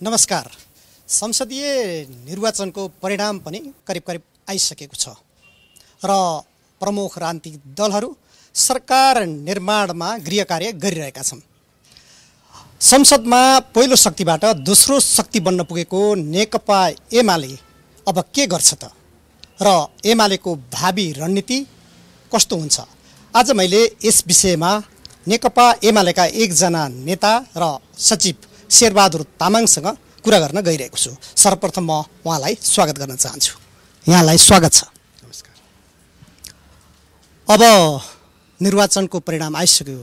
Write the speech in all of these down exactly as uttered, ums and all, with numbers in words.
नमस्कार। संसदीय निर्वाचनको परिणाम पनि करिब करिब आइसकेको छ र प्रमुख राजनीतिक दलहरू सरकार निर्माणमा गृह कार्य गरिरहेका छन्। संसदमा पहिलो शक्तिबाट दोस्रो शक्ति बन्न पुगेको नेकपा एमाले अब के गर्छ त र एमालेको भावी रणनीति कस्तो हुन्छ? आज मैले यस विषयमा नेकपा एमालेका एकजना नेता र सचिव शेरबहादुर तामाङसँग कुरा गर्न गइरहेको छु। सर्वप्रथम म उहाँलाई स्वागत गर्न चाहन्छु। यहाँलाई स्वागत छ। नमस्कार। अब निर्वाचनको परिणाम आइसक्यो,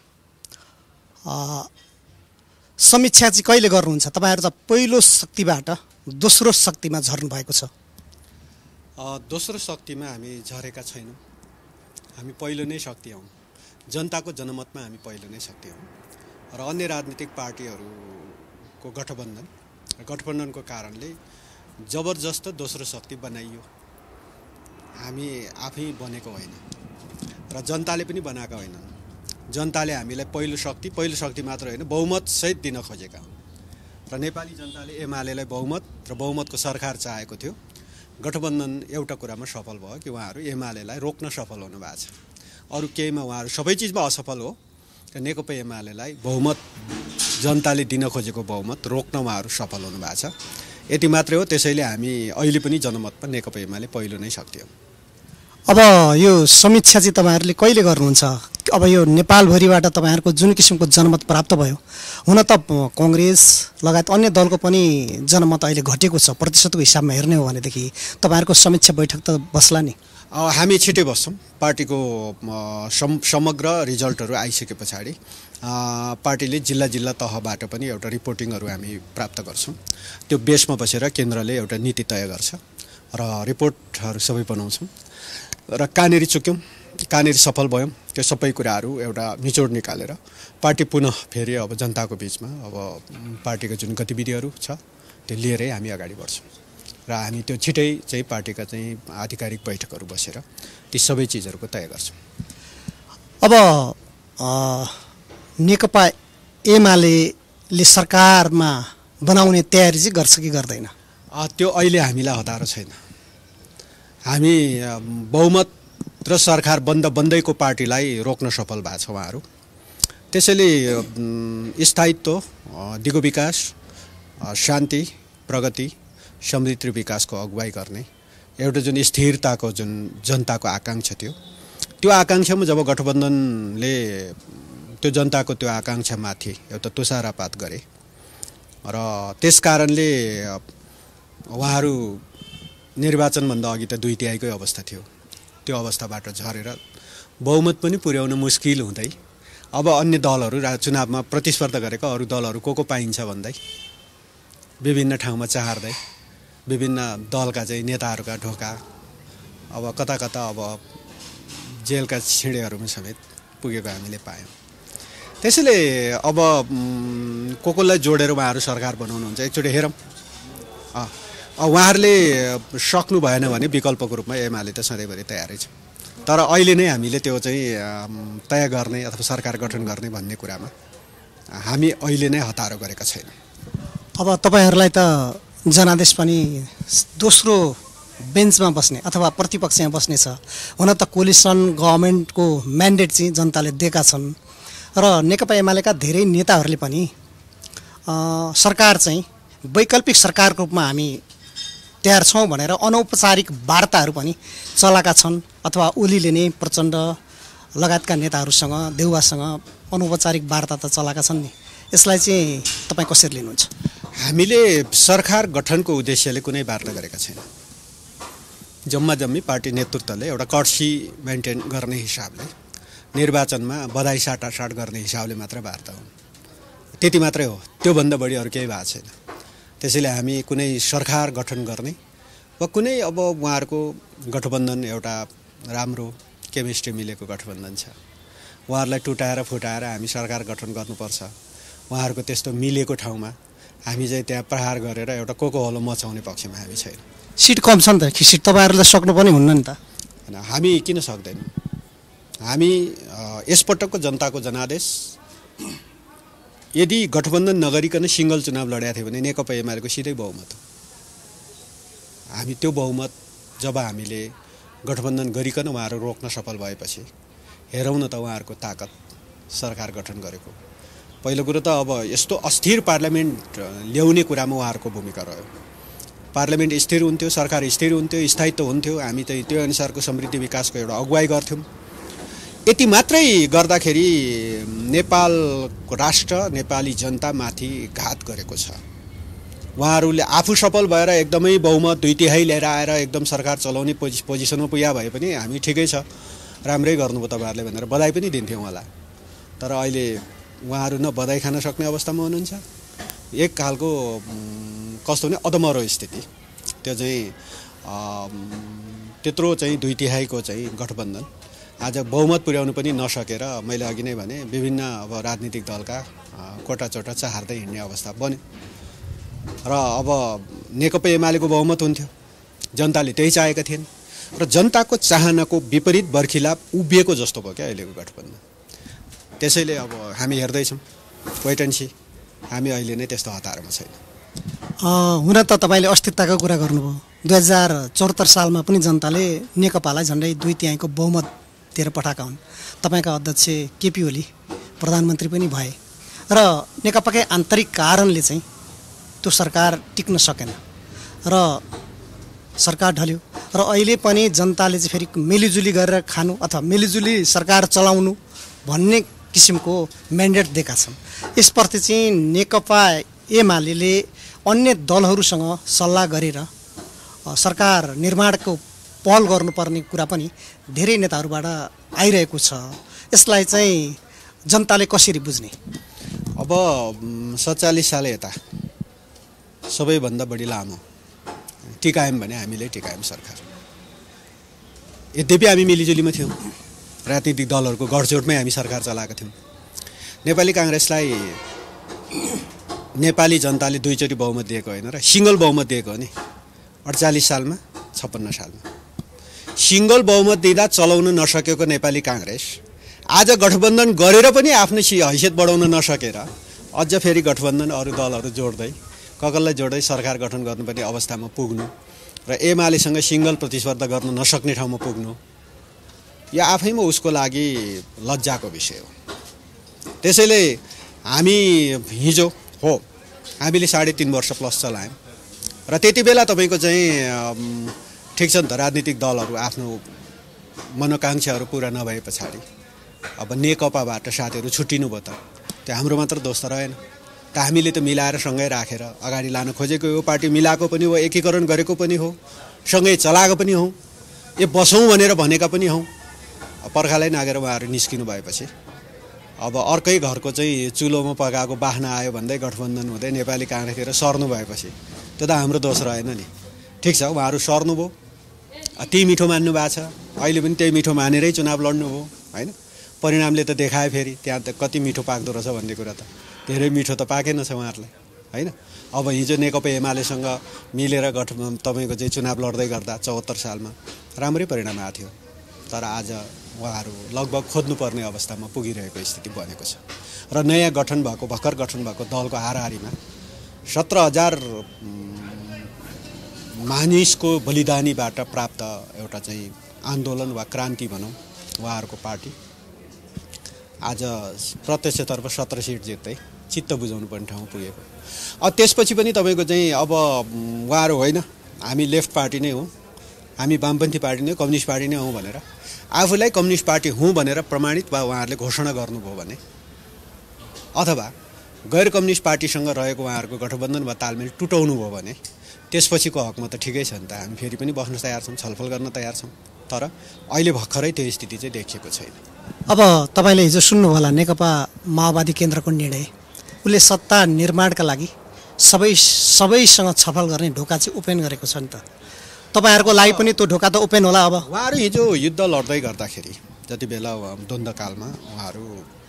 समीक्षा चाहिँ कहिले गर्नुहुन्छ? तपाईहरु त पहिलो शक्तिबाट दोस्रो शक्तिमा झर्नु भएको छ। दोस्रो शक्तिमा हामी झरेका छैनौँ। हामी पहिलो नै शक्ति हौँ। जनताको जनमतमा हामी पहिलो नै शक्ति हौँ र अन्य राजनीतिक पार्टीहरूको गठबन्धन गठबन्धनको कारणले जबरजस्त दोस्रो शक्ति बनाइयो। हामी आफै बनेको होइन र जनताले पनि बनाएका होइनन्। जनताले हामीलाई पहिलो शक्ति पहिलो शक्ति मात्र होइन बहुमत सहित दिन खोजेका र नेपाली जनताले एमालेलाई बहुमत र बहुमतको सरकार चाहेको थियो। गठबन्धन एउटा कुरामा सफल भयो कि उहाँहरू एमालेलाई रोक्न सफल हुनु भएको छ। अरू केहीमा उहाँहरू सबै चिजमा असफल हो। नेकपा एमालेलाई बहुमत जनताले दिन खोजेको बहुमत रोक्न उहाँहरू सफल हुनु भएको छ। यति मात्रै हो। त्यसैले हामी अहिले पनि जनमतमा नेकपा एमाले पहिलो नै शक्ति हो। अब यो समीक्षा चाहिँ तपाईहरुले कहिले गर्नुहुन्छ? अब यो नेपालभरिबाट तपाईहरुको जुन किसिमको जनमत प्राप्त भयो, हुन त कांग्रेस लगायत अन्य दलको पनि जनमत अहिले घटेको छ। प्रतिशतको हिसाबमा हेर्ने हो भनेदेखि तपाईहरुको समीक्षा बैठक त बस्ला नि? हामी छिटै बस्छौँ। पार्टीको समग्र रिजल्टहरू आइसके पछाडि पार्टीले जिल्ला जिल्ला तहबाट पनि एउटा रिपोर्टिङहरू हामी प्राप्त गर्छौँ। त्यो बेसमा बसेर केन्द्रले एउटा नीति तय गर्छ र रिपोर्टहरू सबै बनाउँछौँ र कहाँनेरि चुक्यौँ, कहाँनेरि सफल भयौँ, त्यो सबै कुराहरू एउटा निचोड निकालेर पार्टी पुनः फेरि अब जनताको बिचमा अब पार्टीको जुन गतिविधिहरू छ त्यो लिएरै हामी अगाडि बढ्छौँ र हामी त्यो छिटै चाहिँ पार्टीका चाहिँ आधिकारिक बैठकहरू बसेर ती सबै चिजहरूको तय गर्छौँ। अब नेकपा एमालेले सरकारमा बनाउने तयारी चाहिँ गर्छ कि गर्दैन? त्यो अहिले हामीलाई हतारो छैन। हामी बहुमत र सरकार बन्द बन्दैको पार्टीलाई रोक्न सफल भएको छ उहाँहरू। त्यसैले स्थायित्व, दिगो विकास, शान्ति, प्रगति, समृद्धि विकासको अगुवाई गर्ने एउटा जुन स्थिरताको जुन जनताको आकांक्षा थियो, त्यो आकांक्षामा जब गठबन्धनले त्यो जनताको त्यो आकांक्षामाथि एउटा तुषारपात गरे र त्यस कारणले उहाँहरू निर्वाचनभन्दा अघि त दुई तिहाईकै अवस्था थियो। त्यो अवस्थाबाट झरेर बहुमत पनि पुर्याउन मुस्किल हुँदै अब अन्य दलहरू चुनावमा प्रतिस्पर्धा गरेका अरू दलहरू को को पाइन्छ भन्दै विभिन्न ठाउँमा चाहर्दै विभिन्न दलका चाहिँ नेताहरूका ढोका अब कता कता अब जेलका छिडेहरूमा समेत पुगेको हामीले पायौँ। त्यसैले अब को कोलाई जोडेर उहाँहरू सरकार बनाउनुहुन्छ एकचोटि हेरौँ। उहाँहरूले सक्नु भएन भने विकल्पको रूपमा एमाले त सधैँभरि तयारै छ। तर अहिले नै हामीले त्यो चाहिँ तय गर्ने अथवा सरकार गठन गर्ने भन्ने कुरामा हामी अहिले नै हतारो गरेका छैनौँ। अब तपाईहरूलाई त जनादेश पनि दोस्रो बेन्चमा बस्ने अथवा प्रतिपक्षमा बस्ने छ। हुन त कोलिसन गभर्मेन्टको म्यान्डेट चाहिँ जनताले दिएका छन् र नेकपा एमालेका धेरै नेताहरूले पनि सरकार चाहिँ वैकल्पिक सरकारको रूपमा हामी तयार छौँ भनेर अनौपचारिक वार्ताहरू पनि चलाएका छन् अथवा ओलीले नै प्रचण्ड लगायतका नेताहरूसँग देउवासँग अनौपचारिक वार्ता त चलाएका छन् नि। यसलाई चाहिँ तपाईँ कसरी लिनुहुन्छ? हामीले सरकार गठनको उद्देश्यले कुनै वार्ता गरेका छैनौँ। जम्मा जम्मी पार्टी नेतृत्वले एउटा कर्सी मेन्टेन गर्ने हिसाबले निर्वाचनमा बधाई साटासाट गर्ने हिसाबले मात्र वार्ता हो। त्यति मात्रै हो। त्योभन्दा बढी अरू केही भएको छैन। त्यसैले हामी कुनै सरकार गठन गर्ने वा कुनै अब उहाँहरूको गठबन्धन एउटा राम्रो केमिस्ट्री मिलेको गठबन्धन छ, उहाँहरूलाई टुटाएर फुटाएर हामी सरकार गठन गर्नुपर्छ, उहाँहरूको त्यस्तो मिलेको ठाउँमा हामी चाहिँ त्यहाँ प्रहार गरेर एउटा को को हलो मचाउने पक्षमा हामी छैन। सिट कम छ नि त, सिट तपाईँहरूले सक्नु पनि हुन्न नि त। हामी किन सक्दैनौँ? हामी यसपटकको जनताको जनादेश यदि गठबन्धन नगरिकन सिङ्गल चुनाव लड्या थियो भने नेकपा एमालेको सिधै बहुमत हो। हामी त्यो बहुमत जब हामीले गठबन्धन गरिकन उहाँहरू रोक्न सफल भएपछि हेरौँ न त उहाँहरूको ताकत सरकार गठन गरेको। पहिलो कुरो त अब यस्तो अस्थिर पार्लियामेन्ट ल्याउने कुरामा उहाँहरूको भूमिका रह्यो। पार्लियामेन्ट स्थिर हुन्थ्यो, सरकार स्थिर हुन्थ्यो, स्थायित्व हुन्थ्यो, हामी चाहिँ त्यो अनुसारको समृद्धि विकासको एउटा अगुवाई गर्थ्यौँ। यति मात्रै गर्दाखेरि नेपालको राष्ट्र नेपाली जनतामाथि घात गरेको छ। उहाँहरूले आफू सफल भएर एकदमै बहुमत दुई तिहाई लिएर आएर एकदम सरकार चलाउने पोजि पोजिसनमा पुग्या भए पनि हामी ठिकै छ, राम्रै गर्नुभयो तपाईँहरूले भनेर बधाई पनि दिन्थ्यौँ होला। तर अहिले उहाँहरू न बधाई खान सक्ने अवस्थामा हुनुहुन्छ, एक खालको कस्तो भने अधमरो स्थिति। त्यो चाहिँ त्यत्रो चाहिँ दुई तिहाईको चाहिँ गठबन्धन आज बहुमत पुर्याउनु पनि नसकेर मैले अघि नै भने विभिन्न अब राजनीतिक दलका कोटा चोटा चाहार्दै हिँड्ने अवस्था बन्यो। र अब नेकपा एमालेको बहुमत हुन्थ्यो, जनताले त्यही चाहेका थिएन र जनताको चाहनाको विपरीत बर्खिलाप उभिएको जस्तो भयो क्या अहिलेको गठबन्धन। त्यसैले अब हामी हेर्दैछौँ वेट एन्ड सी, हामी अहिले नै त्यस्तो हतारमा छैन। हुन त तपाईँले अस्थिरताको कुरा गर्नुभयो। दुई हजार चौहत्तर सालमा पनि जनताले नेकपालाई झन्डै दुई तिहाईको बहुमत दिएर पठाएका हुन्। तपाईँका अध्यक्ष केपी ओली प्रधानमन्त्री पनि भए र नेकपाकै आन्तरिक कारणले चाहिँ त्यो सरकार टिक्न सकेन र सरकार ढल्यो र अहिले पनि जनताले चाहिँ फेरि मिलिजुली गरेर खानु अथवा मिलिजुली सरकार चलाउनु भन्ने किसिमको म्यान्डेट दिएका छन्। यसप्रति चाहिँ नेकपा एमाले अन्य दलहरूसँग सल्लाह गरेर सरकार निर्माणको पहल गर्नुपर्ने कुरा पनि धेरै नेताहरूबाट आइरहेको छ। यसलाई चाहिँ जनताले कसरी बुझ्ने? अब सत्तालिस साल यता सबैभन्दा बढी लामो टिकायौँ भने हामीले टिकायौँ सरकार। यद्यपि हामी मिलिजुलीमा थियौँ, राजनीतिक दलहरूको गठजोडमै हामी सरकार चलाएका थियौँ। नेपाली काङ्ग्रेसलाई नेपाली जनताले दुईचोटि बहुमत दिएको होइन र सिङ्गल बहुमत दिएको हो नि, अडचालिस सालमा छप्पन्न सालमा। सिङ्गल बहुमत दिँदा चलाउन नसकेको नेपाली काङ्ग्रेस आज गठबन्धन गरेर पनि आफ्नो हैसियत बढाउन नसकेर अझ फेरि गठबन्धन अरू दलहरू जोड्दै ककललाई जोड्दै सरकार गठन गर्नुपर्ने अवस्थामा पुग्नु र एमालेसँग सिङ्गल प्रतिस्पर्धा गर्न नसक्ने ठाउँमा पुग्नु, यो आफैमा उसको लागि लज्जाको विषय हो। त्यसैले हामी हिजो हो हामीले साढे तिन वर्ष प्लस चलायौँ र त्यति बेला तपाईँको चाहिँ ठिक छ नि त, राजनीतिक दलहरू आफ्नो मनोकाङ्क्षाहरू पुरा नभए पछाडि अब नेकपाबाट साथीहरू छुट्टिनु भयो, त त्यो हाम्रो मात्र दोष त रहेन त। हामीले त मिलाएर सँगै राखेर अगाडि लान खोजेको हो, पार्टी मिलाएको पनि हो, एकीकरण गरेको पनि हो, सँगै चलाएको पनि हौँ, ए बसौँ भनेर भनेका पनि हौँ। पर्खालै नागेर उहाँहरू निस्किनु भएपछि अब अर्कै घरको चाहिँ चुलोमा पकाएको बाख्ना आयो भन्दै गठबन्धन हुँदै नेपाली काङ्ग्रेसतिर सर्नु भएपछि त्यो त हाम्रो दोष रहेन नि। ठिक छ, उहाँहरू सर्नुभयो, त्यही मिठो मान्नु भएको छ, अहिले पनि त्यही मिठो मानेरै चुनाव लड्नुभयो होइन। परिणामले त देखायो फेरि त्यहाँ त कति मिठो पाक्दो रहेछ भन्ने कुरा त धेरै मिठो त पाकेन छ उहाँहरूलाई होइन। अब हिजो नेकपा एमालेसँग मिलेर गठ तपाईँको चाहिँ चुनाव लड्दै गर्दा चौहत्तर सालमा राम्रै परिणाम आएको थियो, तर आज उहाँहरू लगभग खोज्नुपर्ने अवस्थामा पुगिरहेको स्थिति बनेको छ र नयाँ गठन भएको भर्खर गठन भएको दलको हाराहारीमा सत्र हजार मानिसको बलिदानीबाट प्राप्त एउटा चाहिँ आन्दोलन वा क्रान्ति भनौँ उहाँहरूको पार्टी आज प्रत्यक्षतर्फ सत्र सिट जित्दै चित्त बुझाउनु पर्ने ठाउँमा पुगेको। अब त्यसपछि पनि तपाईँको चाहिँ अब उहाँहरू होइन हामी लेफ्ट पार्टी नै हौँ, हामी वामपन्थी पार्टी नै कम्युनिस्ट पार्टी नै हौँ भनेर आफूलाई कम्युनिस्ट पार्टी हुँ भनेर प्रमाणित वा उहाँहरूले घोषणा गर्नुभयो भने अथवा गैर कम्युनिस्ट पार्टीसँग रहेको उहाँहरूको गठबन्धन वा तालमेल टुटाउनु भयो भने त्यसपछिको हकमा त ठिकै छ नि त, हामी फेरि पनि बस्न तयार छौँ, छलफल गर्न तयार छौँ। तर अहिले भर्खरै त्यो स्थिति चाहिँ देखिएको छैन। अब तपाईँले हिजो सुन्नुभयो होला नेकपा माओवादी केन्द्रको निर्णय, उसले सत्ता निर्माणका लागि सबै सबैसँग छलफल गर्ने ढोका चाहिँ ओपन गरेको छ नि त। तपाईँहरूको लागि पनि त्यो ढोका त ओपन होला। अब उहाँहरू हिजो युद्ध लड्दै गर्दाखेरि जति बेला द्वन्द्वकालमा उहाँहरू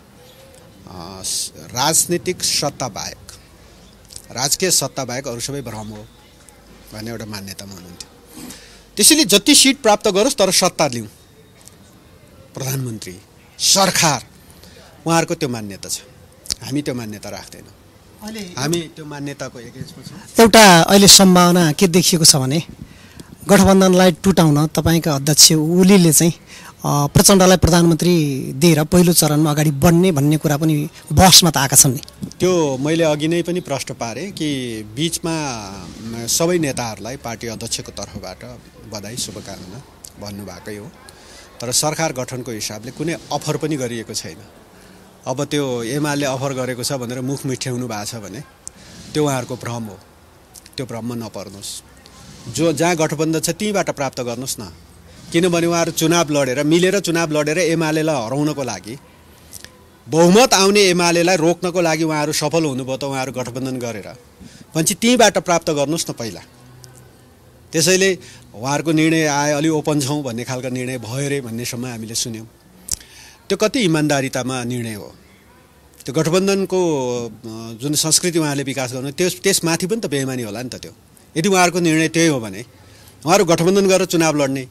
राजनीतिक सत्ता बाहेक राजकीय सत्ता बाहेक अरू सबै भ्रम हो भन्ने एउटा मान्यतामा हुनुहुन्थ्यो। त्यसैले जति सिट प्राप्त गरोस् तर सत्ता लिउँ, प्रधानमन्त्री सरकार, उहाँहरूको त्यो मान्यता छ। हामी त्यो मान्यता राख्दैनौँ। अहिले हामी त्यो मान्यताको एगेन्स्टमा छौँ। एउटा अहिले सम्भावना के देखिएको छ भने गठबन्धनलाई टुटाउन तपाईँका अध्यक्ष ओलीले चाहिँ प्रचण्डलाई प्रधानमन्त्री दिएर पहिलो चरणमा अगाडि बढ्ने भन्ने कुरा पनि बहसमा त आएका छन् नि। त्यो मैले अघि नै पनि प्रश्न पारेँ कि बिचमा सबै नेताहरूलाई पार्टी अध्यक्षको तर्फबाट बधाई शुभकामना भन्नुभएकै हो, तर सरकार गठनको हिसाबले कुनै अफर पनि गरिएको छैन। अब त्यो एमाले अफर गरेको छ भनेर मुख मिठ्याउनु भएको छ भने त्यो उहाँहरूको भ्रम हो, त्यो भ्रममा नपर्नुहोस्। जो जहाँ गठबन्धन छ त्यहीँबाट प्राप्त गर्नुहोस् न, किनभने उहाँहरू चुनाव लडेर मिलेर चुनाव लडेर एमालेलाई हराउनको लागि, बहुमत आउने एमालेलाई रोक्नको लागि उहाँहरू सफल हुनुभयो त उहाँहरू गठबन्धन गरेर भनेपछि त्यहीँबाट प्राप्त गर्नुहोस् न पहिला। त्यसैले उहाँहरूको निर्णय आए अलि ओपन छौँ भन्ने खालको निर्णय भयो रे भन्नेसम्म हामीले सुन्यौँ। त्यो कति इमान्दारितामा निर्णय हो। त्यो गठबन्धनको जुन संस्कृति उहाँले विकास गर्नु त्यस त्यसमाथि पनि त बेइमानी होला नि त। त्यो यदि उहाँहरूको निर्णय त्यही हो भने उहाँहरू गठबन्धन गरेर चुनाव लड्ने,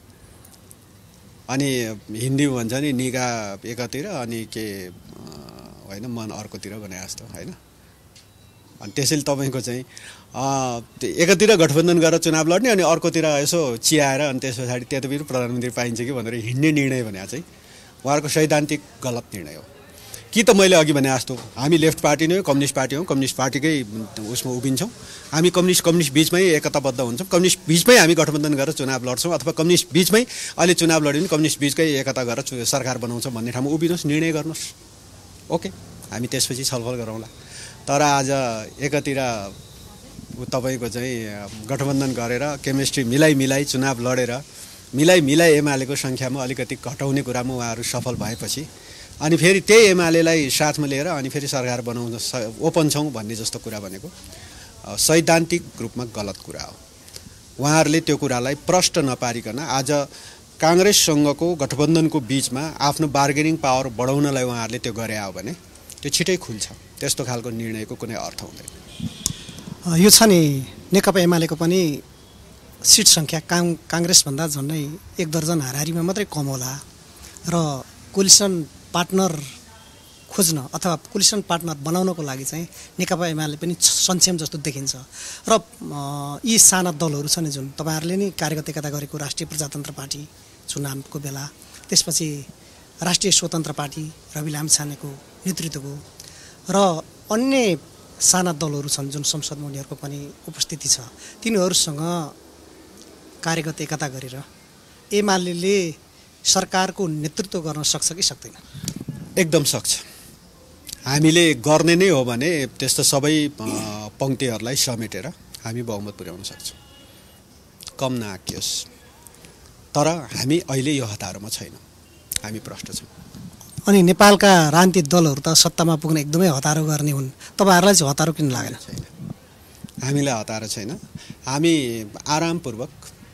अनि हिन्दी भन्छ नि निगा एकातिर अनि के होइन मन अर्कोतिर भने जस्तो होइन। अनि त्यसैले तपाईँको चाहिँ एकातिर गठबन्धन गरेर चुनाव लड्ने अनि अर्कोतिर यसो चियाएर अनि त्यस पछाडि त्यतातिर प्रधानमन्त्री पाइन्छ कि भनेर हिँड्ने निर्णय भने चाहिँ उहाँहरूको सैद्धान्तिक गलत निर्णय हो। कि त मैले अघि भने जस्तो हामी लेफ्ट पार्टी नै हो, कम्युनिस्ट पार्टी हौँ, कम्युनिस्ट पार्टीकै उसमा उभिन्छौँ, हामी कम्युनिस्ट कम्युनिस्ट बिचमै एकताबद्ध हुन्छौँ, कम्युनिस्ट बिचमै हामी गठबन्धन गरेर चुनाव लड्छौँ, अथवा कम्युनिस्ट बिचमै अहिले चुनाव लड्यो भने कम्युनिस्ट बिचकै एकता गरेर सरकार बनाउँछौँ भन्ने ठाउँमा उभिनुहोस्, निर्णय गर्नुहोस्। ओके, हामी त्यसपछि छलफल गरौँला। तर आज एकातिर तपाईँको चाहिँ गठबन्धन गरेर केमिस्ट्री मिलाइ मिलाइ चुनाव लडेर मिलाइ मिलाइ एमालेको सङ्ख्यामा अलिकति घटाउने कुरामा उहाँहरू सफल भएपछि अनि फेरि त्यही एमालेलाई साथमा लिएर अनि फेरि सरकार बनाउन ओपन छौँ भन्ने जस्तो कुरा भनेको सैद्धान्तिक रूपमा गलत कुरा हो। उहाँहरूले त्यो कुरालाई प्रष्ट नपारिकन आज काङ्ग्रेससँगको गठबन्धनको बिचमा आफ्नो बार्गेनिङ पावर बढाउनलाई उहाँहरूले त्यो गरे हो भने त्यो छिटै खुल्छ। त्यस्तो खालको निर्णयको कुनै अर्थ हुँदैन। यो छ नि नेकपा एमालेको पनि सिट सङ्ख्या काङ काङ्ग्रेसभन्दा झन्डै एक दर्जन हाराहारीमा मात्रै कम होला र कोलिसन पार्टनर खोज्न अथवा कोलिसन पार्टनर बनाउनको लागि चाहिँ नेकपा एमाले पनि सक्षम जस्तो देखिन्छ। र यी साना दलहरू छन् जुन तपाईँहरूले नै कार्यगत एकता गरेको राष्ट्रिय प्रजातन्त्र पार्टी चुनावको बेला, त्यसपछि राष्ट्रिय स्वतन्त्र पार्टी रवि लामिछानेको नेतृत्वको र अन्य साना दलहरू छन् जुन संसदमा उनीहरूको पनि उपस्थिति छ, तिनीहरूसँग कार्यगत एकता गरेर एमाले सरकारको नेतृत्व गर्न सक्छ कि सक्दैन? एकदम सक्छ। हामीले गर्ने नै हो भने त्यस्तो सबै पङ्क्तिहरूलाई समेटेर हामी बहुमत पुर्याउन सक्छौँ, कम नआकियोस्। तर हामी अहिले यो हतारोमा छैनौँ, हामी प्रष्ट छौँ। अनि नेपालका राजनीतिक दलहरू त सत्तामा पुग्न एकदमै हतारो गर्ने हुन्, तपाईँहरूलाई चाहिँ हतारो किन लागेन? छैन, हामीलाई हतारो छैन। हामी आरामपूर्वक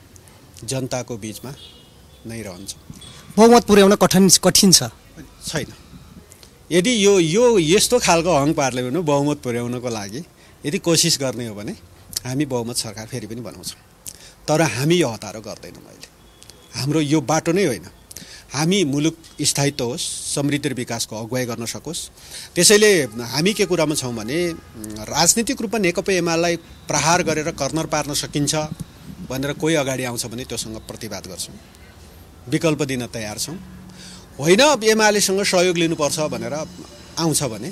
जनताको बिचमा नै रहन्छौँ। बहुमत पुर्याउन कठिन कठिन छ छैन। यदि यो यो यस्तो खालको हङ पार्ले भने बहुमत पुर्याउनको लागि यदि कोसिस गर्ने हो भने हामी बहुमत सरकार फेरि पनि बनाउँछौँ। तर हामी यो हतारो गर्दैनौँ। अहिले हाम्रो यो बाटो नै होइन। हामी मुलुक स्थायित्व होस्, समृद्धि र विकासको अगुवाई गर्न सकोस्। त्यसैले हामी के कुरामा छौँ भने राजनीतिक रूपमा नेकपा एमालेलाई प्रहार गरेर कर्नर पार्न सकिन्छ भनेर कोही अगाडि आउँछ भने त्योसँग प्रतिवाद गर्छौँ, विकल्प दिन तयार छौँ। होइन एमालेसँग सहयोग लिनुपर्छ भनेर आउँछ भने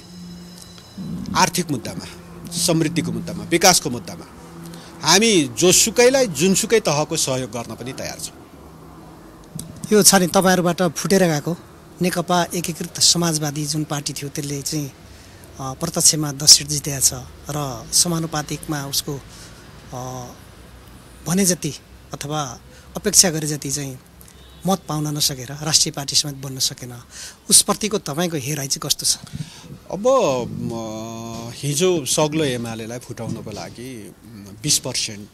आर्थिक मुद्दामा, समृद्धिको मुद्दामा, विकासको मुद्दामा हामी जोसुकैलाई जुनसुकै तहको सहयोग गर्न पनि तयार छौँ। यो छ नि तपाईँहरूबाट फुटेर गएको नेकपा एकीकृत समाजवादी जुन पार्टी थियो त्यसले चाहिँ प्रत्यक्षमा दस सिट जितेको छ र समानुपातिकमा उसको भने जति अथवा अपेक्षा गरे जति चाहिँ मत पाउन नसकेर राष्ट्रिय पार्टी समेत बन्न सकेन। उसप्रतिको तपाईँको हेराइ चाहिँ कस्तो छ? अब हिजो सग्लो एमालेलाई फुटाउनको लागि बिस पर्सेन्ट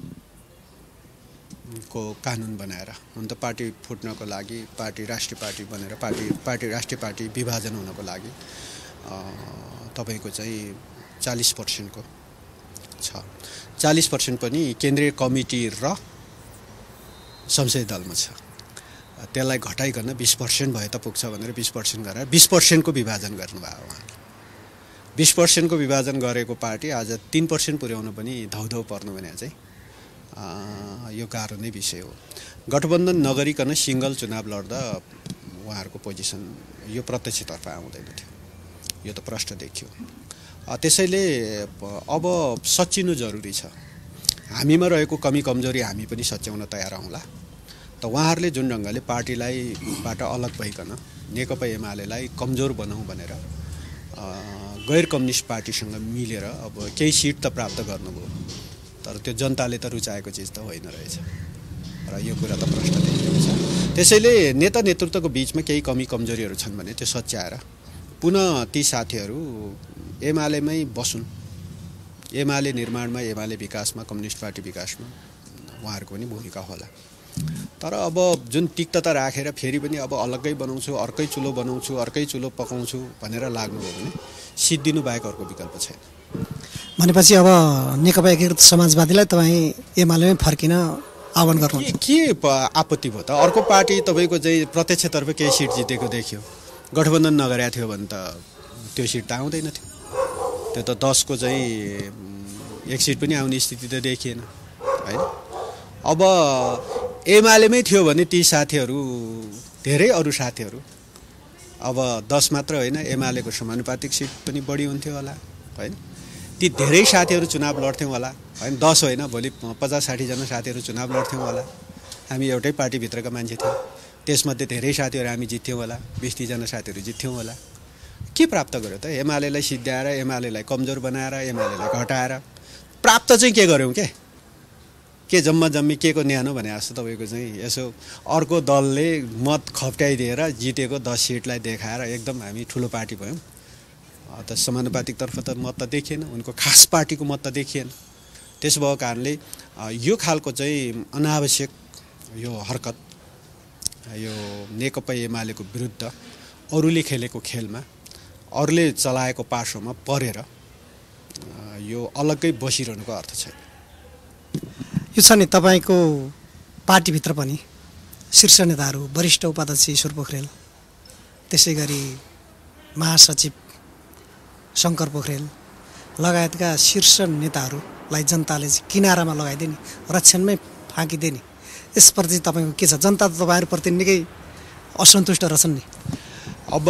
को कानुन बनाएर अन्त पार्टी फुट्नको लागि पार्टी राष्ट्रिय पार्टी बनेर पार्टी पार्टी राष्ट्रिय पार्टी विभाजन हुनको लागि तपाईँको चाहिँ चालिस पर्सेन्टको छ। चालिस पर्सेन्ट पनि केन्द्रीय कमिटी र संसदीय दलमा छ। त्यसलाई घटाइकन बिस पर्सेन्ट भए त पुग्छ भनेर बिस पर्सेन्ट गरेर बिस पर्सेन्टको विभाजन गर्नुभयो उहाँले। बिस पर्सेन्टको विभाजन गरेको पार्टी आज तीन पर्सेन्ट पुर्याउन पनि धौधौ पर्नु भने चाहिँ यो गाह्रो नै विषय हो। गठबन्धन नगरिकन सिङ्गल चुनाव लड्दा उहाँहरूको पोजिसन यो प्रत्यक्षतर्फ आउँदैन थियो, यो त प्रष्ट देखियो। त्यसैले अब सच्चिनु जरुरी छ। हामीमा रहेको कमी कमजोरी हामी पनि सच्याउन तयार हौँला। त उहाँहरूले जुन ढङ्गले पार्टीलाई बाट अलग भइकन नेकपा एमालेलाई कमजोर बनाऊ भनेर गैर कम्युनिस्ट पार्टीसँग मिलेर अब केही सिट त प्राप्त गर्नुभयो, तर त्यो जनताले त रुचाएको चिज त होइन रहेछ र यो कुरा त प्रश्न देखिएको छ। त्यसैले नेता नेतृत्वको बिचमा केही कमी कमजोरीहरू छन् भने त्यो सच्याएर पुनः ती साथीहरू एमालेमै बसुन्। एमाले निर्माणमा, एमाले विकासमा, कम्युनिस्ट पार्टी विकासमा उहाँहरूको पनि भूमिका होला। तर अब जुन तिक्तता राखेर फेरि पनि अब अलग्गै बनाउँछु, अर्कै चुलो बनाउँछु, अर्कै चुलो पकाउँछु भनेर लाग्नुभयो भने सिद्धिनु बाहेक अर्को विकल्प छैन। भनेपछि अब नेकपा एकीकृत समाजवादीलाई तपाईँ एमालेमै फर्किन आह्वान गर्नुहुन्छ? के आपत्ति भयो त? अर्को पार्टी तपाईँको चाहिँ प्रत्यक्षतर्फ केही सिट जितेको देखियो, गठबन्धन नगरेको थियो भने त त्यो सिट त आउँदैन थियो। त्यो त दसको चाहिँ एक सिट पनि आउने स्थिति त देखिएन होइन। अब एमालेमै थियो भने ती साथीहरू, धेरै अरू साथीहरू, अब दस मात्र होइन एमालेको समानुपातिक सिट पनि बढी हुन्थ्यो होला होइन। ती धेरै साथीहरू चुनाव लड्थ्यौँ होला होइन। दस होइन, भोलि पचास साठीजना साथीहरू चुनाव लड्थ्यौँ होला। हामी एउटै पार्टीभित्रका मान्छे थियौँ, त्यसमध्ये धेरै साथीहरू हामी जित्थ्यौँ होला, बिस तिसजना साथीहरू जित्थ्यौँ होला। के प्राप्त गर्यो त? एमालेलाई सिद्ध्याएर, एमालेलाई कमजोर बनाएर, एमालेलाई घटाएर प्राप्त चाहिँ के गर्यौँ? के के जम्मा जम्मी के को न्यानो भने जस्तो तपाईँको चाहिँ यसो अर्को दलले मत खप्ट्याइदिएर जितेको दस सिटलाई देखाएर एकदम हामी ठुलो पार्टी भयौँ। त समानुपातिकतर्फ त मत त देखिएन, उनको खास पार्टीको मत त देखिएन। त्यसो भएको कारणले यो खालको चाहिँ अनावश्यक यो हरकत, यो नेकपा एमालेको विरुद्ध अरूले खेलेको खेलमा, अरूले चलाएको पासोमा परेर यो अलग्गै बसिरहनुको अर्थ छैन। यो छ नि तपाईँको पार्टीभित्र पनि शीर्ष नेताहरू, वरिष्ठ उपाध्यक्ष ईश्वर पोखरेल, त्यसै गरी महासचिव शङ्कर पोखरेल लगायतका शीर्ष नेताहरूलाई जनताले चाहिँ किनारामा लगाइदिए नि, रक्षणमै फाँकिदिए नि, यसप्रति तपाईँको के छ? जनता त तपाईँहरूप्रति निकै असन्तुष्ट रहेछन् नि। अब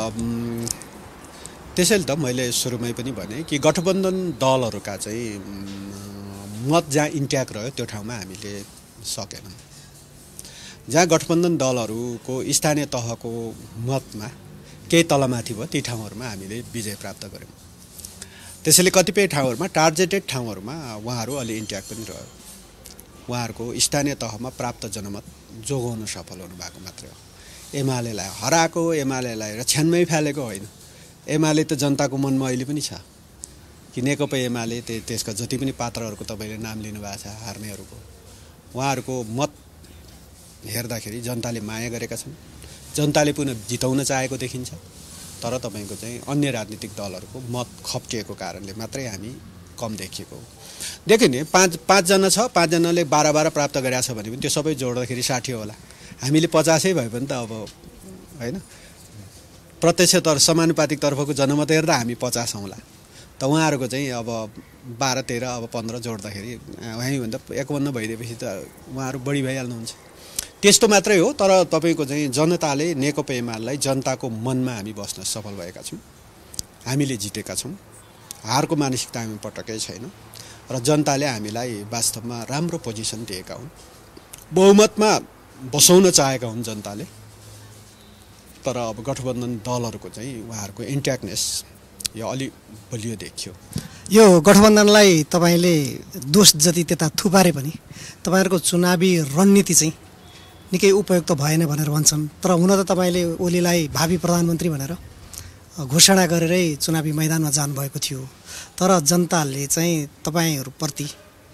त्यसैले त मैले सुरुमै पनि भने कि गठबन्धन दलहरूका चाहिँ मत जहाँ इन्ट्याक्ट रह्यो त्यो ठाउँमा हामीले सकेनौँ। जहाँ गठबन्धन दलहरूको स्थानीय तहको मतमा केही तलमाथि भयो ती ठाउँहरूमा हामीले विजय प्राप्त गऱ्यौँ। त्यसैले कतिपय ठाउँहरूमा, टार्गेटेड ठाउँहरूमा उहाँहरू अलि इन्ट्याक्ट पनि रह्यो। उहाँहरूको स्थानीय तहमा प्राप्त जनमत जोगाउन सफल हुनुभएको मात्रै हो। एमालेलाई हराएको, एमालेलाई रक्षणमै फालेको होइन। एमाले त जनताको मनमा अहिले पनि छ कि नेकपा एमाले त्यसका जति पनि पात्रहरूको तपाईँले नाम लिनुभएको छ हार्नेहरूको, उहाँहरूको मत हेर्दाखेरि जनताले माया गरेका छन्, जनताले पुनः जिताउन चाहेको देखिन्छ। तर तपाईँको चाहिँ अन्य राजनीतिक दलहरूको मत खप्टिएको कारणले मात्रै हामी कम देखिएको हो। देखियो नि, पाँच पाँचजना छ, पाँचजनाले बाह्र बाह्र प्राप्त गरेका छ भने पनि त्यो सबै जोड्दाखेरि साठी होला। हामीले पचासै भए पनि त अब होइन, प्रत्यक्षतर्फ समानुपातिकतर्फको जनमत हेर्दा हामी पचास हौँला। त उहाँहरूको चाहिँ अब बाह्र तेह्र अब पन्ध्र जोड्दाखेरि हामीभन्दा एकाउन्न भइदिएपछि त उहाँहरू बढी भइहाल्नुहुन्छ। त्यस्तो मात्रै हो। तर तपाईँको चाहिँ जनताले नेकपा एमालेलाई जनताको मनमा हामी बस्न सफल भएका छौँ, हामीले जितेका छौँ। हारको मानसिकता हामी पटक्कै छैन र जनताले हामीलाई वास्तवमा राम्रो पोजिसन दिएका हुन्, बहुमतमा बसाउन चाहेका हुन् जनताले। तर अब गठबन्धन दलहरूको चाहिँ उहाँहरूको इन्ट्याक्टनेस यो अलि बलियो देखियो। यो गठबन्धनलाई तपाईँले दोष जति त्यता थुपारे पनि तपाईँहरूको चुनावी रणनीति चाहिँ निकै उपयुक्त भएन भनेर भन्छन्। तर हुन त तपाईँले ओलीलाई भावी प्रधानमन्त्री भनेर घोषणा गरेरै चुनावी मैदानमा जानुभएको थियो। तर जनताले चाहिँ तपाईँहरूप्रति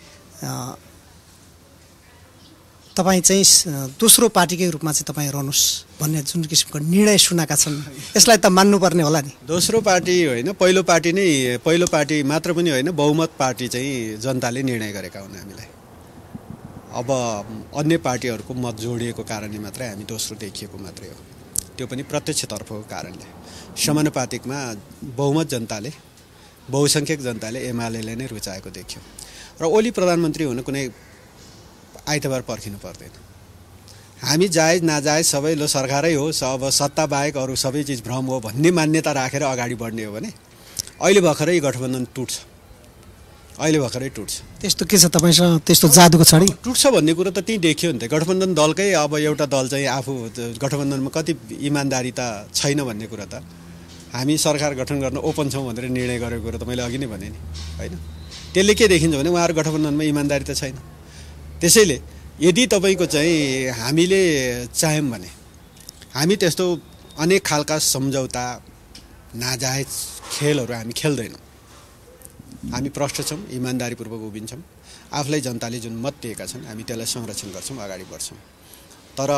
तपाईँ चाहिँ दोस्रो पार्टीकै रूपमा चाहिँ तपाईँ रहनुहोस् भन्ने जुन किसिमको निर्णय सुनाएका छन्, यसलाई त मान्नुपर्ने होला नि। दोस्रो पार्टी होइन, पहिलो पार्टी नै, पहिलो पार्टी मात्र पनि होइन, बहुमत पार्टी चाहिँ जनताले निर्णय गरेका हुन् हामीलाई। अब अन्य पार्टीहरूको मत जोडिएको कारणले मात्रै हामी दोस्रो देखिएको मात्रै हो। त्यो पनि प्रत्यक्षतर्फको कारणले। समानुपातिकमा बहुमत जनताले बहुसङ्ख्यक जनताले एमालेलाई नै रुचाएको देख्यो र ओली प्रधानमन्त्री हुन कुनै आइतबार पर्खिनु पर्दैन। हामी जायज नाजायज सबै लो सरकारै हो, अब सत्ता बाहेक अरू सबै चिज भ्रम हो भन्ने मान्यता राखेर अगाडि बढ्ने हो भने अहिले भर्खरै गठबन्धन टुट्छ, अहिले भर्खरै टुट्छ। त्यस्तो के छ तपाईँसँग त्यस्तो जादुको छडी? टुट्छ भन्ने कुरो त त्यहीँ देखियो नि त। गठबन्धन दलकै अब एउटा दल चाहिँ आफू गठबन्धनमा कति इमान्दारिता छैन भन्ने कुरा त हामी सरकार गठन गर्न ओपन छौँ भनेर निर्णय गरेको कुरो त मैले अघि नै भने नि, होइन? त्यसले के देखिन्छ भने उहाँहरू गठबन्धनमा इमान्दारिता छैन। त्यसैले यदि तपाईँको चाहिँ हामीले चाह्यौँ भने हामी त्यस्तो अनेक खालका सम्झौता नाजायज खेलहरू हामी खेल्दैनौँ। हामी प्रष्ट छौँ, इमान्दारीपूर्वक उभिन्छौँ। आफूलाई जनताले जुन मत दिएका छन् हामी त्यसलाई संरक्षण गर्छौँ, अगाडि बढ्छौँ। तर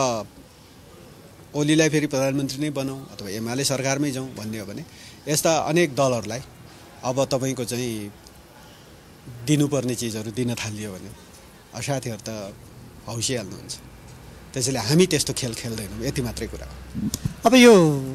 ओलीलाई फेरि प्रधानमन्त्री नै बनाऊँ अथवा एमाले सरकारमै जाउँ भन्ने हो भने यस्ता अनेक दलहरूलाई अब तपाईँको चाहिँ दिनुपर्ने चिजहरू दिन थालियो भने साथीहरू त हौसिहाल्नुहुन्छ। त्यसैले हामी त्यस्तो खेल खेल्दैनौँ, यति मात्रै कुरा हो। अब यो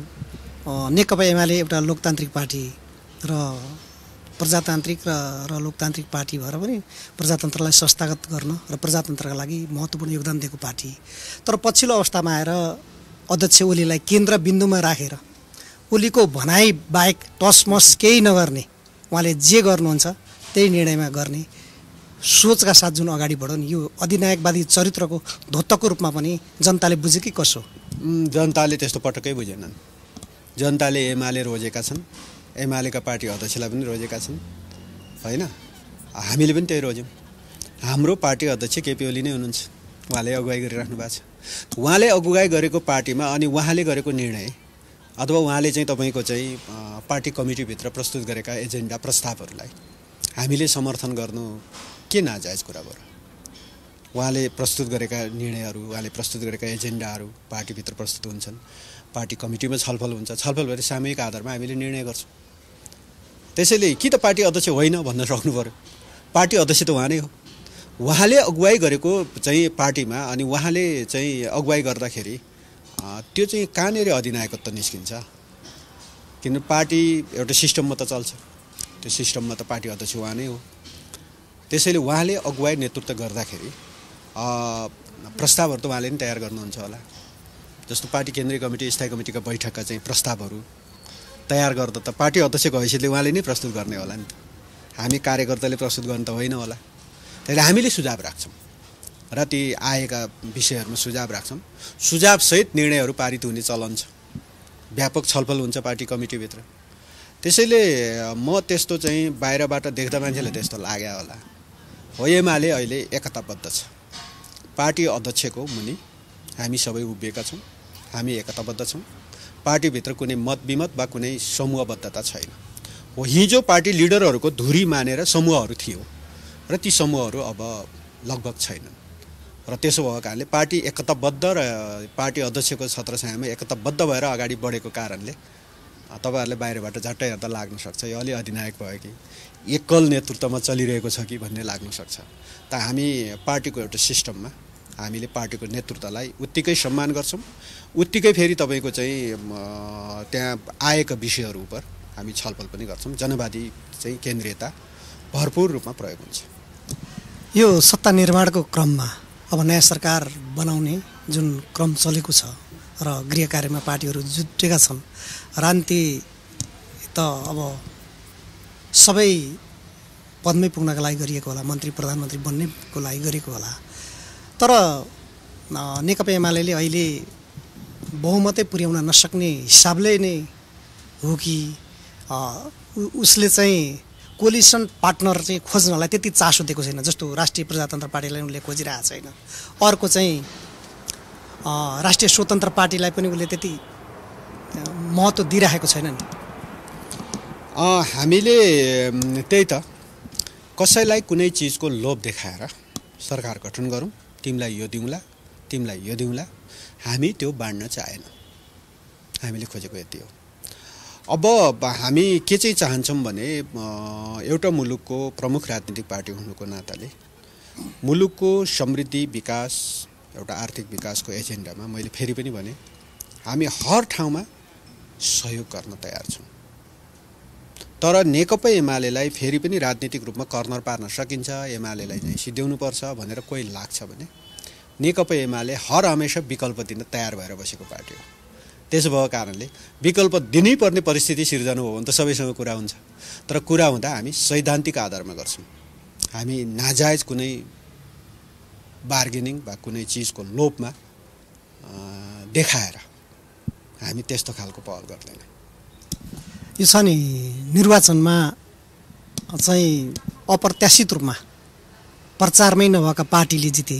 नेकपा एमाले एउटा लोकतान्त्रिक पार्टी र प्रजातान्त्रिक र र लोकतान्त्रिक पार्टी भएर पनि प्रजातन्त्रलाई संस्थागत गर्न र प्रजातन्त्रका लागि महत्त्वपूर्ण योगदान दिएको पार्टी, तर पछिल्लो अवस्थामा आएर अध्यक्ष ओलीलाई केन्द्रबिन्दुमा राखेर ओलीको भनाइ बाहेक टसमस केही नगर्ने, उहाँले जे गर्नुहुन्छ त्यही निर्णयमा गर्ने सोचका साथ जुन अगाडि बढ्यो नि, यो अधिनायकवादी चरित्रको धोत्तको रूपमा पनि जनताले बुझे कि कसो? जनताले त्यस्तो पटक्कै बुझेनन्। जनताले एमाले रोजेका छन्, एमालेका पार्टी अध्यक्षलाई पनि रोजेका छन्, होइन? हामीले पनि त्यही रोज्यौँ। हाम्रो पार्टी अध्यक्ष केपी ओली नै हुनुहुन्छ, उहाँले अगुवाई गरिराख्नु भएको छ। उहाँले अगुवाई गरेको पार्टीमा अनि उहाँले गरेको निर्णय अथवा उहाँले चाहिँ तपाईँको चाहिँ पार्टी कमिटीभित्र प्रस्तुत गरेका एजेन्डा प्रस्तावहरूलाई हामीले समर्थन गर्नु के नाजायज कुरा भयो? उहाँले प्रस्तुत गरेका निर्णयहरू, उहाँले प्रस्तुत गरेका एजेन्डाहरू पार्टीभित्र प्रस्तुत हुन्छन्, पार्टी कमिटीमा छलफल हुन्छ, छलफल भएर सामूहिक आधारमा हामीले निर्णय गर्छौँ। त्यसैले कि त पार्टी अध्यक्ष होइन भन्न सक्नु पऱ्यो, पार्टी अध्यक्ष त उहाँ नै हो। उहाँले अगुवाई गरेको चाहिँ पार्टीमा अनि उहाँले चाहिँ अगुवाई गर्दाखेरि त्यो चाहिँ कहाँनिर अधिनायकत्व निस्किन्छ? किन पार्टी एउटा सिस्टममा त चल्छ, त्यो सिस्टममा त पार्टी अध्यक्ष उहाँ नै हो। त्यसैले उहाँले अगुवाई नेतृत्व गर्दाखेरि प्रस्तावहरू त उहाँले नै तयार गर्नुहुन्छ होला। जस्तो पार्टी केन्द्रीय कमिटी स्थायी कमिटीका बैठकका चाहिँ प्रस्तावहरू तयार गर्दा त पार्टी अध्यक्षको हैसियतले उहाँले नै प्रस्तुत गर्ने होला नि त, हामी कार्यकर्ताले प्रस्तुत गर्नु त होइन होला। त्यसले हामीले सुझाव राख्छौँ र ती आएका विषयहरूमा सुझाव राख्छौँ, सुझावसहित निर्णयहरू पारित हुने चलन छ, व्यापक छलफल हुन्छ पार्टी कमिटीभित्र। त्यसैले म त्यस्तो चाहिँ बाहिरबाट देख्दा मान्छेलाई त्यस्तो लाग्यो होला। हो, एमाले अहिले एकताबद्ध छ, पार्टी अध्यक्षको मुनि हामी सबै उभिएका छौँ, हामी एकताबद्ध छौँ। पार्टीभित्र कुनै मतविमत वा कुनै समूहबद्धता छैन। हो, हिजो पार्टी लिडरहरूको धुरी मानेर समूहहरू थियो र ती समूहहरू अब लगभग छैनन् र त्यसो भएको कारणले पार्टी एकताबद्ध र पार्टी अध्यक्षको छत्रछायामा एकताबद्ध भएर अगाडि बढेको कारणले तपाईँहरूले बाहिरबाट झट्टै हेर्दा लाग्न सक्छ यो अलि अधिनायक भयो कि एकल नेतृत्वमा चलिरहेको छ कि भन्ने लाग्न सक्छ। त हामी पार्टीको एउटा सिस्टममा हामीले पार्टीको नेतृत्वलाई उत्तिकै सम्मान गर्छौँ, उत्तिकै फेरि तपाईँको चाहिँ त्यहाँ आएका विषयहरू उप हामी छलफल पनि गर्छौँ। जनवादी चाहिँ केन्द्रीयता भरपूर रूपमा प्रयोग हुन्छ। यो सत्ता निर्माणको क्रममा अब नयाँ सरकार बनाउने जुन क्रम चलेको छ र गृह कार्यमा पार्टीहरू जुटेका छन्, राजनीति त अब सबै पदमै पुग्नका लागि गरिएको होला, मन्त्री प्रधानमन्त्री बन्नेको लागि गरेको होला, तर नेकपा एमाले अहिले बहुमतै पुर्याउन नसक्ने हिसाबले नै हो कि उसले चाहिँ कोलिसन पार्टनर चाहिँ खोज्नलाई त्यति चासो दिएको छैन, जस्तो राष्ट्रिय प्रजातन्त्र पार्टीलाई उनले खोजिरहेको छैन, अर्को चाहिँ राष्ट्रिय स्वतन्त्र पार्टीलाई पनि उसले त्यति महत्त्व दिइरहेको छैन नि? हामीले त्यही त कसैलाई कुनै चिजको लोभ देखाएर सरकार गठन गरौँ, तिमीलाई यो दिउँला तिमीलाई यो दिउँला, हामी त्यो बाँड्न चाहेन, हामीले खोजेको यति हो। अब हामी के चाहिँ चाहन्छौँ भने एउटा मुलुकको प्रमुख राजनीतिक पार्टी हुनुको नाताले मुलुकको समृद्धि विकास एउटा आर्थिक विकासको एजेन्डामा मैले फेरि पनि भने हामी हर ठाउँमा सहयोग गर्न तयार छौँ, तर नेकपा एमालेलाई फेरि पनि राजनीतिक रूपमा कर्नर पार्न सकिन्छ, एमालेलाई चाहिँ सिध्याउनुपर्छ भनेर कोही लाग्छ भने नेकपा एमाले हर हमेसा विकल्प दिन तयार भएर बसेको पार्टी हो। त्यसो भएको कारणले विकल्प दिनै पर्ने परिस्थिति सिर्जना हो भने त सबैसँग कुरा हुन्छ, तर कुरा हुँदा हामी सैद्धान्तिक आधारमा गर्छौँ। हामी नाजायज कुनै बार्गेनिङ वा कुनै चिजको लोभमा देखाएर हामी त्यस्तो खालको पहल गर्दैन। यो छ नि निर्वाचनमा चाहिँ अप्रत्याशित रूपमा प्रचारमै नभएका पार्टीले जिते,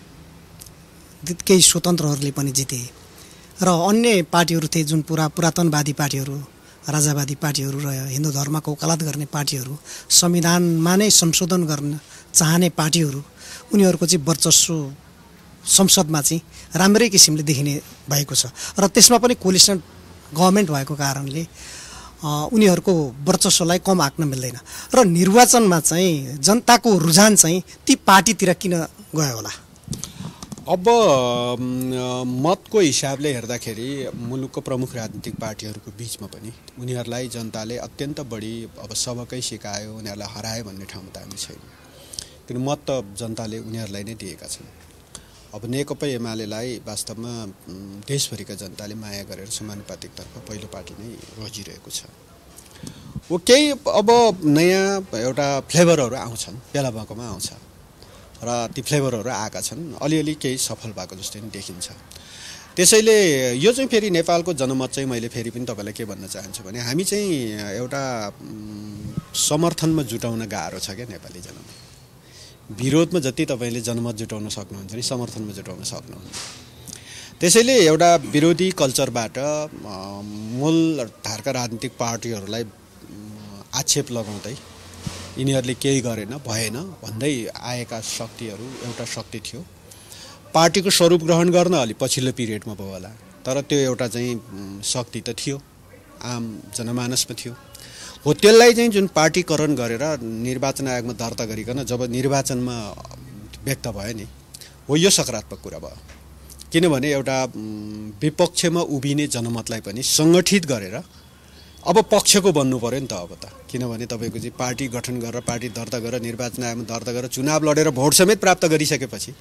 केही स्वतन्त्रहरूले पनि जिते र अन्य पार्टीहरू थिए जुन पुरा पुरातनवादी पार्टीहरू, राजावादी पार्टीहरू र हिन्दू धर्मको वकालत गर्ने पार्टीहरू, संविधानमा नै संशोधन गर्न चाहने पार्टीहरू, उनीहरूको चाहिँ वर्चस्व संसदमा चाहिँ राम्रै किसिमले देखिने भएको छ र त्यसमा पनि कोलिसन गभर्मेन्ट भएको कारणले उनीहरूको वर्चस्वलाई कम आँक्न मिल्दैन र निर्वाचनमा चाहिँ जनताको रुझान चाहिँ ती पार्टीतिर किन गयो होला? अब मतको हिसाबले हेर्दाखेरि मुलुकको प्रमुख राजनीतिक पार्टीहरूको बिचमा पनि उनीहरूलाई जनताले अत्यन्त बढी अब सबकै सिकायो, उनीहरूलाई हरायो भन्ने ठाउँमा त हामी छैन, किन मत त जनताले उनीहरूलाई नै दिएका छन्। अब नेकपा एमालेलाई वास्तवमा देशभरिका जनताले माया गरेर समानुपातिकतर्फ पहिलो पार्टी नै रोजिरहेको छ। वो केही अब नयाँ एउटा फ्लेभरहरू आउँछन्, बेला बखतमा आउँछ र ती फ्लेभरहरू आएका छन्, अलिअलि केही सफल भएको जस्तै पनि देखिन्छ। त्यसैले यो चाहिँ फेरि नेपालको जनमत चाहिँ मैले फेरि पनि तपाईँलाई के भन्न चाहन्छु भने हामी चाहिँ एउटा समर्थनमा जुटाउन गाह्रो छ क्या नेपाली जनमत। विरोधमा जति तपाईँले जनमत जुटाउन सक्नुहुन्छ नि समर्थनमा जुटाउन सक्नुहुन्न। त्यसैले एउटा विरोधी कल्चरबाट मूल धारका राजनीतिक पार्टीहरूलाई आक्षेप लगाउँदै यिनीहरूले केही गरेन भएन भन्दै आएका शक्तिहरू एउटा शक्ति थियो। पार्टीको स्वरूप ग्रहण गर्न अलि पछिल्लो पिरियडमा भयो होला, तर त्यो एउटा चाहिँ शक्ति त थियो, आम जनमानसमा थियो। हो त्यसलाई चाहिँ जुन पार्टीकरण गरेर निर्वाचन आयोगमा दर्ता गरिकन जब निर्वाचनमा व्यक्त भयो नि, हो यो सकारात्मक कुरा भयो। किनभने एउटा विपक्षमा उभिने जनमतलाई पनि सङ्गठित गरेर अब पक्षको बन्नु पर्यो नि त अब त, किनभने तपाईँको चाहिँ पार्टी गठन गरेर पार्टी दर्ता गरेर निर्वाचन आयोगमा दर्ता गरेर चुनाव लडेर भोट समेत प्राप्त गरिसकेपछि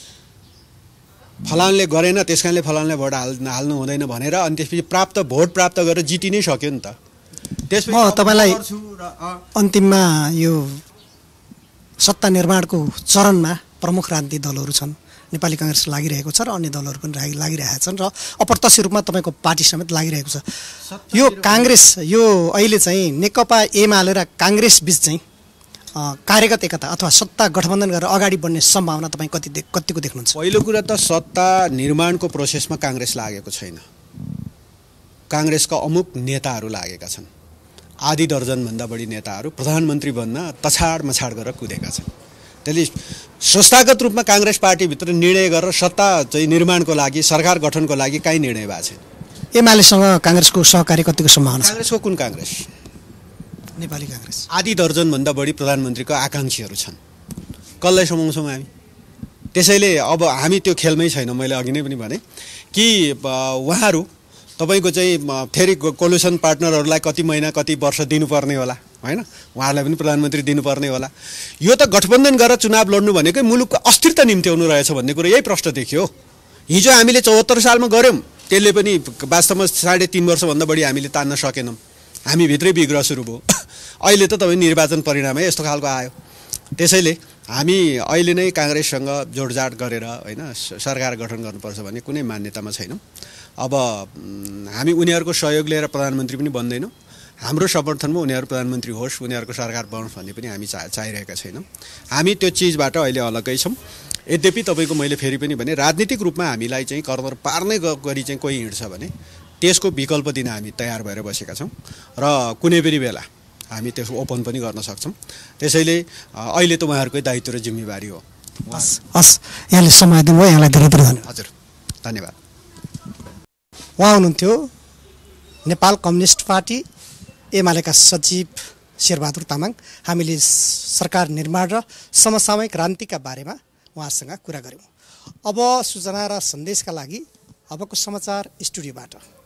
फलानले गरेन त्यस कारणले फलानले भोट हाल हाल्नु हुँदैन भनेर अनि त्यसपछि प्राप्त भोट प्राप्त गरेर जिति नै सक्यो नि त। त्यसपछि म तपाईँलाई अन्तिममा यो सत्ता निर्माणको चरणमा प्रमुख राजनीतिक दलहरू छन्, नेपाली काङ्ग्रेस लागिरहेको छ र अन्य दलहरू पनि लागिरहेका छन् र अप्रत्यक्ष रूपमा तपाईँको पार्टी समेत लागिरहेको छ। यो काङ्ग्रेस यो अहिले चाहिँ नेकपा एमाले र काङ्ग्रेस बिच चाहिँ कार्यगत एकता अथवा सत्ता गठबन्धन गरेर अगाडि बढ्ने सम्भावना तपाईँ कति कतिको देख्नुहुन्छ? पहिलो कुरा त सत्ता निर्माणको प्रोसेसमा काङ्ग्रेस लागेको छैन। काङ्ग्रेसका अमुक नेताहरू लागेका छन्, आधी दर्जनभन्दा बढी नेताहरू प्रधानमन्त्री बन्न तछाड मछाड गरेर कुदेका छन्। त्यसले संस्थागत रूपमा काङ्ग्रेस पार्टीभित्र निर्णय गरेर सत्ता चाहिँ निर्माणको लागि सरकार गठनको लागि काहीँ निर्णय भएको छैन। एमालेसँग काङ्ग्रेसको सहकारी कतिको सम्भावना छ? काङ्ग्रेसको कुन काङ्ग्रेस? नेपाली काङ्ग्रेस। आधी दर्जनभन्दा बढी प्रधानमन्त्रीको आकाङ्क्षीहरू छन्, कसलाई समाउँछौँ हामी? त्यसैले अब हामी त्यो खेलमै छैन। मैले अघि नै पनि भने कि उहाँहरू तपाईँको चाहिँ फेरि कोलिसन पार्टनरहरूलाई कति महिना कति वर्ष दिनुपर्ने होला, होइन? उहाँहरूलाई पनि प्रधानमन्त्री दिनुपर्ने होला। यो त गठबन्धन गरेर चुनाव लड्नु भनेकै मुलुकको अस्थिरता निम्त्याउनु रहेछ भन्ने कुरो यही प्रश्न देखियो। हिजो हामीले चौहत्तर सालमा गऱ्यौँ, त्यसले पनि वास्तवमा साढे तिन वर्षभन्दा बढी हामीले तान्न सकेनौँ, हामी भित्रै विग्रह सुरु भयो। अहिले त तपाईँ निर्वाचन परिणामै यस्तो खालको आयो। त्यसैले हामी अहिले नै काङ्ग्रेससँग जोडजाड गरेर होइन सरकार गठन गर्नुपर्छ भन्ने कुनै मान्यतामा छैनौँ। अब हामी उनीहरूको सहयोग लिएर प्रधानमन्त्री पनि बन्दैनौँ, हाम्रो समर्थनमा उनीहरू प्रधानमन्त्री होस्, उनीहरूको सरकार बनोस् भन्ने पनि हामी चा चाहिरहेका छैनौँ। हामी त्यो चिजबाट अहिले अलग्गै छौँ। यद्यपि तपाईँको मैले फेरि पनि भने राजनीतिक रूपमा हामीलाई चाहिँ कर्नर पार्ने गरी चाहिँ कोही हिँड्छ भने त्यसको विकल्प दिन हामी तयार भएर बसेका छौँ र कुनै पनि बेला हामी त्यसको ओपन पनि गर्न सक्छौँ। त्यसैले अहिले त उहाँहरूकै दायित्व र जिम्मेवारी हो। हस् हस् यहाँले समय दिनुभयो, यहाँलाई धेरै धेरै धन्यवाद। हजुर धन्यवाद। उहाँ हुनुहुन्थ्यो नेपाल कम्युनिस्ट पार्टी एमालेका सचिव शेरबहादुर तामाङ। हामीले सरकार निर्माण र समसामयिक क्रान्तिका बारेमा उहाँसँग कुरा गऱ्यौँ। अब सूचना र सन्देशका लागि अबको समाचार स्टुडियोबाट